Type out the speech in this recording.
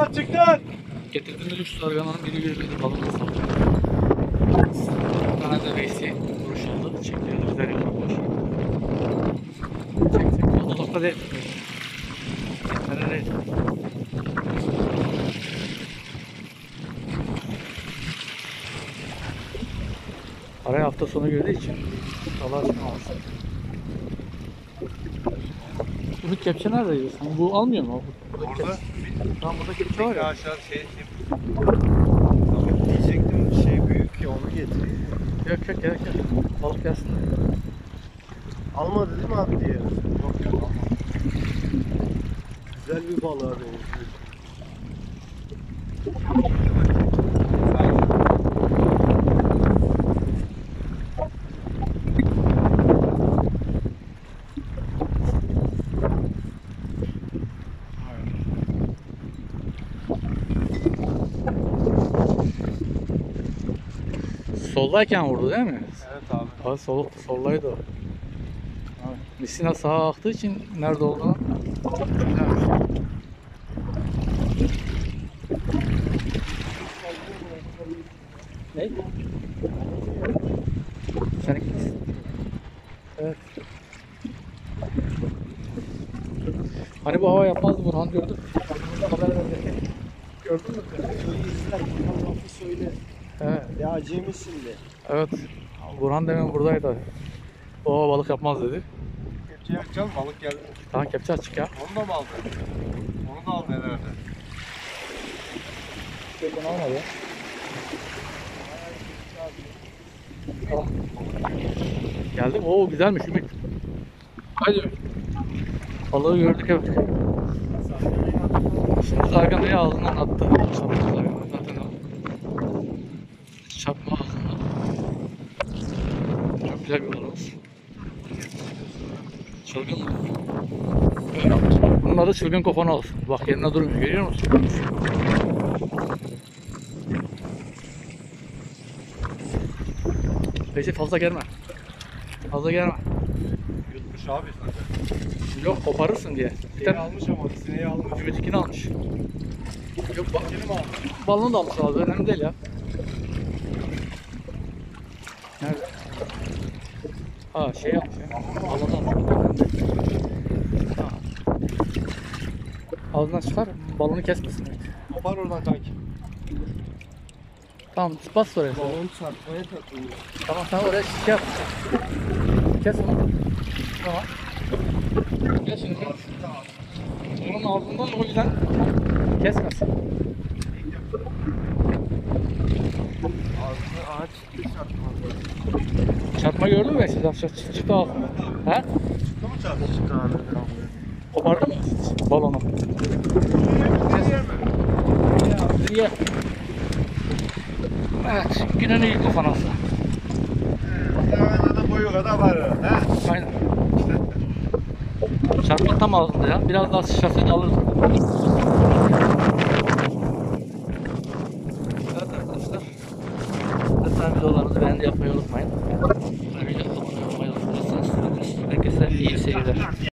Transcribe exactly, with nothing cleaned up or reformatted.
Açıklar. Getirdiğimiz üç sargananın biri yürüdü balığını saldı. Bir tane de Veysi vuruş oldu. Çekiyor. Güzel yapmış. Çek çek. O dolapta değil. Yeterli değil. Araya hafta sonu girdiği için balığa çıkamamış. Ümit kepçe nerede yiyorsun? Bu almıyor mu? Orada. Tamam burada kepçe var ya. Aşağı şey diyecektim şey büyük ya onu getir. Yok yok gerek yok. Balık gelsin. Almadı değil mi abi diye? Yok yok almadı. Güzel bir balığa benziyor. Soldayken vurdu değil mi? Evet abi. Abi sol, soldaydı o. Misina sağa aktığı için nerede olduğunu bilememiş. Ne? Seninki. Evet. Hani bu hava yapmazdı Burhan gördün. Haber verdi. Gördün mü? Söyle. Evet. Ya acemisin de. Evet. Burhan demin buradaydı. O balık yapmaz dedi. Kepçe yakacağım balık geldi. Tamam kepçe açık ya. Onu da mı aldın? Onu da aldın herhalde. Yok onu almadı ya. Tamam. Geldi mi? Oo güzelmiş Ümit. Haydi. Balığı gördük evet. Şimdi zarganayı ağzından attı. Çarpma zarganayı zaten o. Çarpma ağzından. Çok güzel bir balığımız. Çılgın mı? Böyle yapmış. Bunun adı çılgın kofana olsun. Bak yerine durmuyor. Görüyor musun? Peki fazla gelme. Fazla gelme. Yutmuş abi zaten. Yok koparırsın diye. Bir Sineği tane almış ama sineği almış. Ümit'ikini almış. Yok bak Yeni mi almış? balını da almış abi. Önemli değil ya. Nerede? Ha şey yapmış ya. Balını almış. Ha. Ağzından çıkar. Balını kesmesin. Kopar oradan kanki. Tamam bas oraya. Balon çarpmaya takılıyor. Tamam sen oraya şey yap. Kes onu. Tamam. Kes şimdi. Bunun ağzından o yüzden kesmesin. Ağzını ağaç çarpmadı. Çarpma gördün mü? Siz çıktı çıktı ağzından. He? Çıktı mı çarptı? Çıktı abi. Kopardı mı balonu? Kes. Ye. Evet, günün iyi kafanası. Hemen da boyu kadar var. He? Aynen. Çarpma tam ağzında ya. Biraz daha sıçrasaydı alırdı. Evet arkadaşlar. Lütfen videolarınızı beğendi yapmayı unutmayın. Ayrıca abone olmayı unutmazsanız. Herkese iyi seyirler.